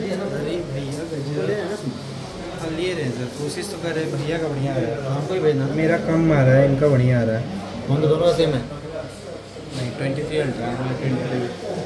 अरे भैया गजब। हाँ ले रहे हैं सर, कोशिश तो कर रहे हैं। भैया का बढ़िया आ रहा है। हमको ही भेजना। मेरा कम आ रहा है, इनका बढ़िया आ रहा है। फोन तो दोनों का सेम है। नहीं 23 अल्ट्रा, 23